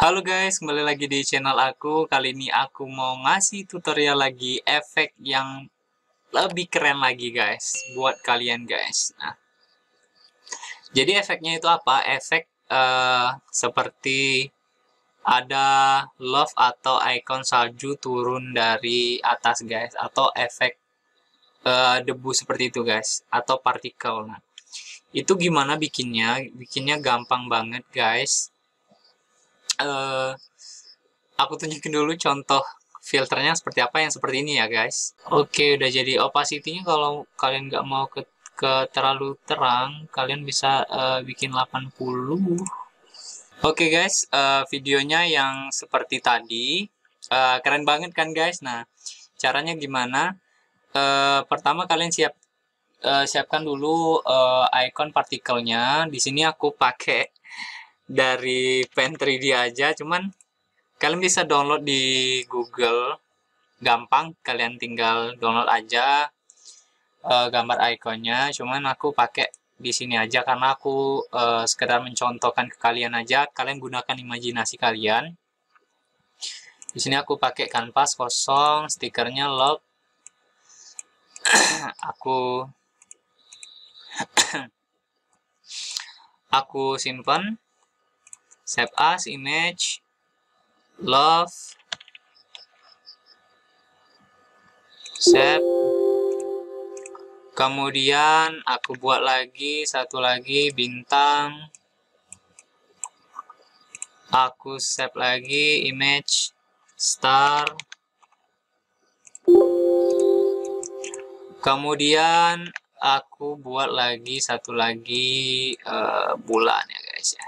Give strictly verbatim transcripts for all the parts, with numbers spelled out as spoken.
Halo guys, kembali lagi di channel aku. Kali ini aku mau ngasih tutorial lagi efek yang lebih keren lagi guys, buat kalian guys. Nah, jadi efeknya itu apa? Efek eh, seperti ada love atau icon salju turun dari atas guys, atau efek eh, debu seperti itu guys, atau partikel. Nah, itu gimana bikinnya? Bikinnya gampang banget guys. Eh Aku tunjukin dulu contoh filternya seperti apa yang seperti ini ya guys. Oke, udah jadi. Opacity-nya kalau kalian nggak mau ke, ke terlalu terang, kalian bisa uh, bikin delapan puluh. Oke guys, uh, videonya yang seperti tadi. Uh, keren banget kan guys. Nah, caranya gimana? Uh, pertama kalian siap uh, siapkan dulu uh, icon partikelnya. Di sini aku pakai dari Pen tiga D aja, cuman kalian bisa download di Google, gampang, kalian tinggal download aja uh, gambar ikonnya. Cuman aku pakai di sini aja karena aku uh, sekedar mencontohkan ke kalian aja. Kalian gunakan imajinasi kalian. Di sini aku pakai kanvas kosong, stikernya love. aku aku simpan, save as image, love, save. Kemudian aku buat lagi satu lagi bintang. Aku save lagi image star. Kemudian aku buat lagi satu lagi uh, bulan ya guys ya.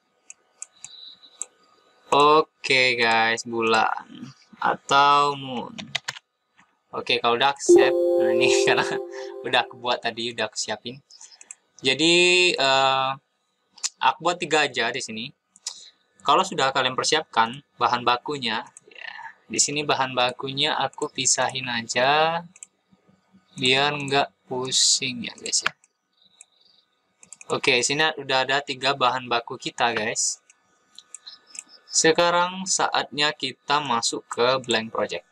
Oke guys, bulan atau moon. Oke, kalau udah save. Nah ini karena udah aku buat tadi, udah aku siapin. Jadi uh, aku buat tiga aja di sini. Kalau sudah kalian persiapkan bahan bakunya, ya, di sini bahan bakunya aku pisahin aja biar nggak pusing ya guys ya. Oke, sini udah ada tiga bahan baku kita guys. Sekarang saatnya kita masuk ke blank project.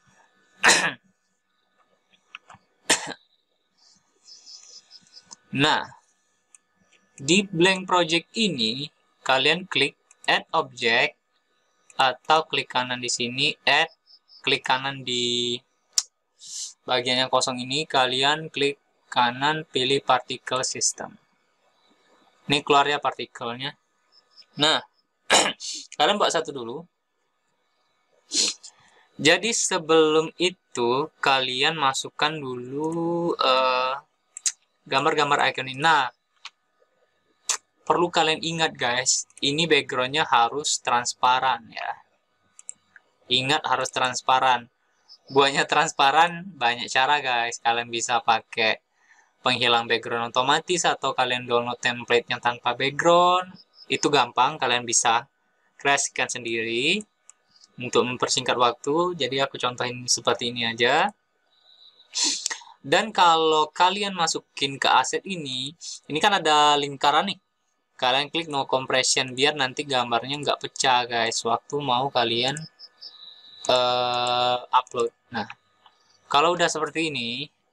Nah, di blank project ini kalian klik add object atau klik kanan di sini add, klik kanan di bagian yang kosong ini, kalian klik kanan pilih particle system. Ini keluar ya partikelnya. Nah, kalian buat satu dulu. Jadi sebelum itu kalian masukkan dulu gambar-gambar uh, icon ini. Nah, perlu kalian ingat guys, ini backgroundnya harus transparan ya. Ingat harus transparan. Buatnya transparan banyak cara guys. Kalian bisa pakai penghilang background otomatis atau kalian download template yang tanpa background. Itu gampang, kalian bisa kreasikan sendiri untuk mempersingkat waktu. Jadi aku contohin seperti ini aja. Dan kalau kalian masukin ke aset ini, ini kan ada lingkaran nih. Kalian klik no compression biar nanti gambarnya nggak pecah guys waktu mau kalian uh, upload. Nah, kalau udah seperti ini,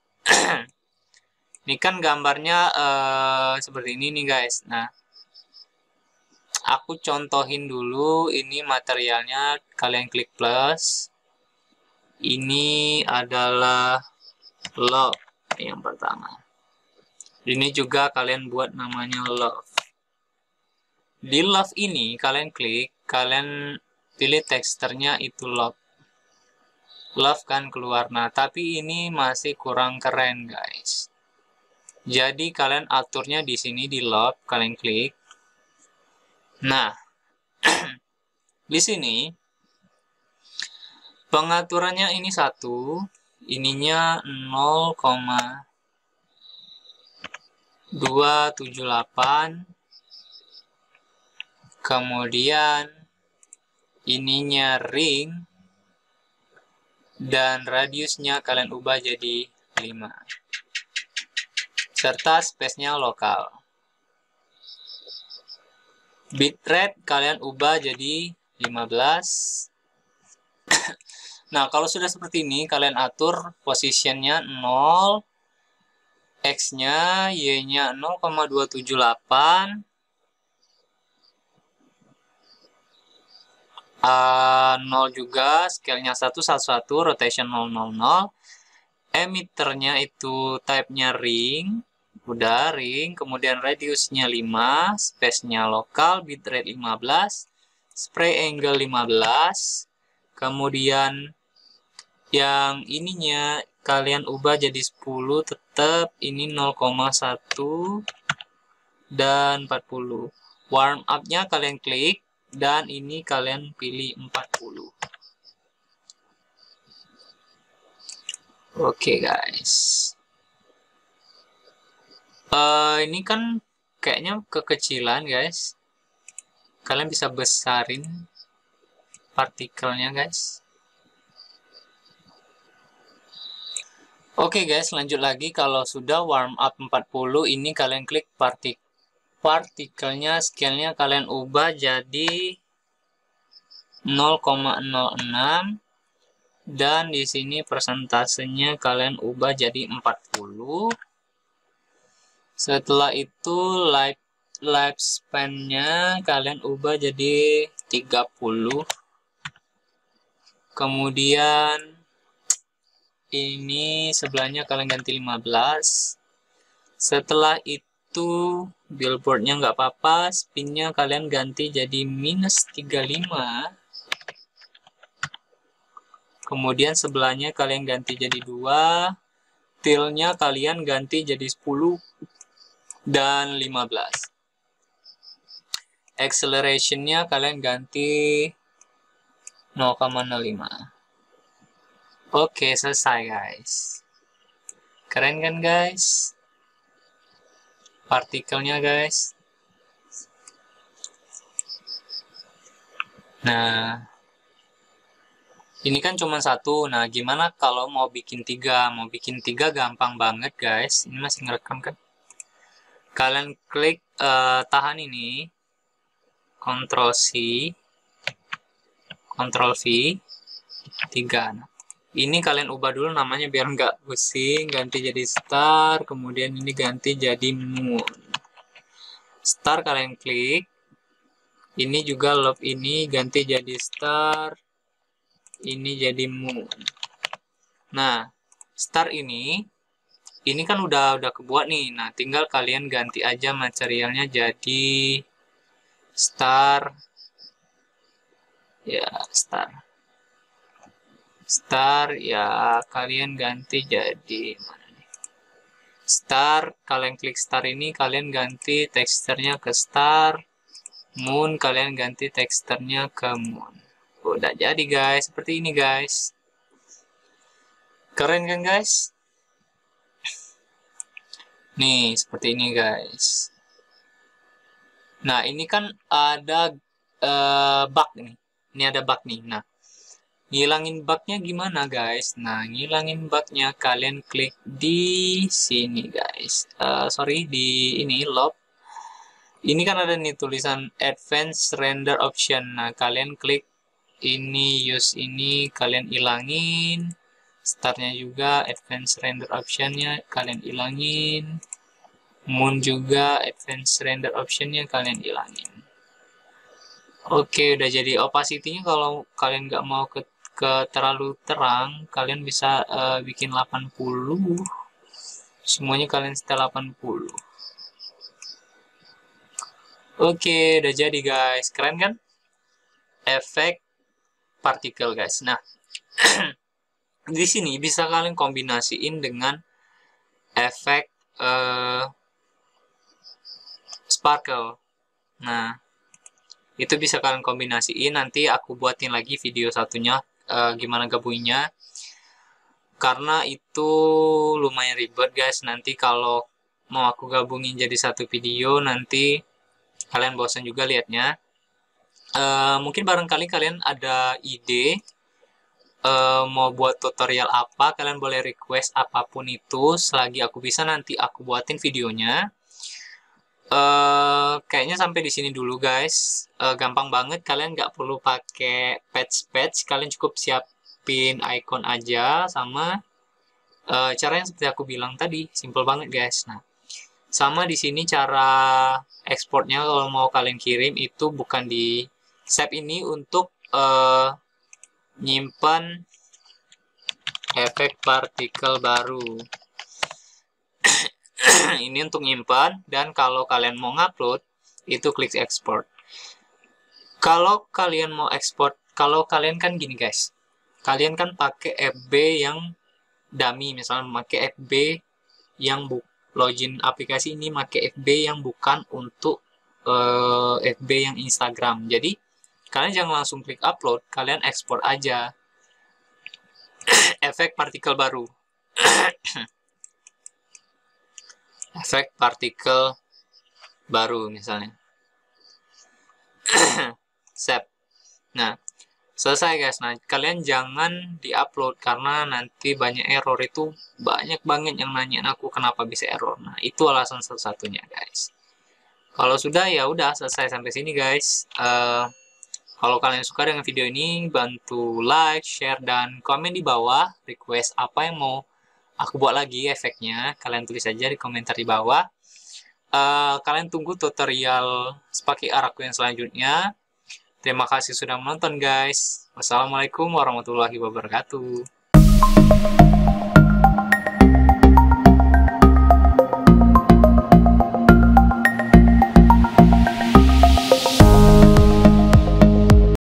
ini kan gambarnya uh, seperti ini nih guys. Nah, aku contohin dulu ini materialnya. Kalian klik plus. Ini adalah love yang pertama. Ini juga kalian buat namanya love. Di love ini kalian klik, kalian pilih teksturnya itu love. Love kan keluar. Nah, tapi ini masih kurang keren guys. Jadi kalian aturnya di sini di love, kalian klik. Nah, di sini pengaturannya ini satu, ininya nol koma dua tujuh delapan. Kemudian ininya ring dan radiusnya kalian ubah jadi lima. Serta space-nya lokal. Bitrate kalian ubah jadi lima belas. Nah, kalau sudah seperti ini, kalian atur positionnya nol, X-nya, Y-nya nol koma dua tujuh delapan, uh, nol juga, scale-nya satu satu satu, rotation nol nol nol, emitternya itu type-nya ring, udah ring, kemudian radius-nya lima, space-nya lokal, bitrate lima belas, spray angle lima belas, kemudian yang ininya kalian ubah jadi sepuluh, tetap ini nol koma satu dan empat puluh. Warm up-nya kalian klik dan ini kalian pilih empat puluh. Oke, okay, guys. Uh, ini kan kayaknya kekecilan, guys. Kalian bisa besarin partikelnya, guys. Oke, okay, guys, lanjut lagi. Kalau sudah warm up empat puluh, ini kalian klik partik partikelnya, scale-nya kalian ubah jadi nol koma nol enam. Dan di sini persentasenya kalian ubah jadi empat puluh. Setelah itu life lifespan-nya kalian ubah jadi tiga puluh. Kemudian ini sebelahnya kalian ganti lima belas. Setelah itu billboardnya nggak apa-apa, spinnya kalian ganti jadi minus tiga puluh lima. Kemudian sebelahnya kalian ganti jadi dua, tilnya kalian ganti jadi sepuluh dan lima belas. Acceleration-nya kalian ganti nol koma nol lima. Oke, selesai guys. Keren kan guys? Partikelnya guys. Nah, ini kan cuma satu. Nah, gimana kalau mau bikin tiga? Mau bikin tiga gampang banget, guys. Ini masih ngerekam kan? Kalian klik uh, tahan ini, Ctrl C, Ctrl V, tiga. Nah, ini kalian ubah dulu namanya biar nggak pusing. Ganti jadi star, kemudian ini ganti jadi moon. Star kalian klik. Ini juga loop ini ganti jadi star. Ini jadi moon. Nah, star ini ini kan udah udah kebuat nih. Nah, tinggal kalian ganti aja materialnya jadi star. Ya, star. Star ya kalian ganti jadi mana nih? Star, kalian klik star ini kalian ganti teksturnya ke star. Moon kalian ganti teksturnya ke moon. Udah jadi guys, seperti ini guys. Keren kan guys? Nih, seperti ini guys. Nah, ini kan ada uh, bug nih. Ini ada bug nih. Nah, ngilangin bugnya gimana guys? Nah, ngilangin bugnya kalian klik di sini guys. Uh, sorry, di ini loop. Ini kan ada nih tulisan Advanced Render Option. Nah, kalian klik ini, use ini, kalian ilangin. Startnya juga, Advanced Render Option-nya kalian ilangin. Moon juga, Advanced Render Option-nya kalian ilangin. Oke, udah jadi. Opacity-nya kalau kalian nggak mau ke, ke terlalu terang, kalian bisa uh, bikin delapan puluh. Semuanya kalian setel delapan puluh. Oke, udah jadi guys. Keren kan? Efek partikel guys. Nah, di sini bisa kalian kombinasiin dengan efek uh, sparkle. Nah, itu bisa kalian kombinasiin. Nanti aku buatin lagi video satunya uh, gimana gabunginnya. Karena itu lumayan ribet guys. Nanti kalau mau aku gabungin jadi satu video, nanti kalian bosan juga liatnya. Uh, mungkin barangkali kalian ada ide uh, mau buat tutorial apa, kalian boleh request apapun itu, selagi aku bisa nanti aku buatin videonya. Uh, kayaknya sampai di sini dulu guys. Uh, gampang banget, kalian nggak perlu pakai patch-patch, kalian cukup siapin icon aja sama uh, cara yang seperti aku bilang tadi, simple banget guys. Nah, sama di sini cara ekspornya kalau mau kalian kirim itu bukan di save ini untuk uh, nyimpan efek partikel baru. Ini untuk nyimpan, dan kalau kalian mau ngupload itu klik export. Kalau kalian mau ekspor, kalau kalian kan gini guys, kalian kan pakai F B yang dummy, misalnya pakai F B yang bu login aplikasi ini pakai F B yang bukan untuk uh, F B yang Instagram. Jadi kalian jangan langsung klik upload, kalian ekspor aja efek partikel baru. Efek partikel baru misalnya. Save. Nah, selesai guys. Nah, kalian jangan di-upload karena nanti banyak error. Itu banyak banget yang nanyain aku kenapa bisa error. Nah, itu alasan satu-satunya guys. Kalau sudah ya udah selesai sampai sini guys. Uh, kalau kalian suka dengan video ini, bantu like, share, dan komen di bawah. Request apa yang mau aku buat lagi efeknya, kalian tulis aja di komentar di bawah. Uh, kalian tunggu tutorial Spaki Art aku yang selanjutnya. Terima kasih sudah menonton guys. Wassalamualaikum warahmatullahi wabarakatuh.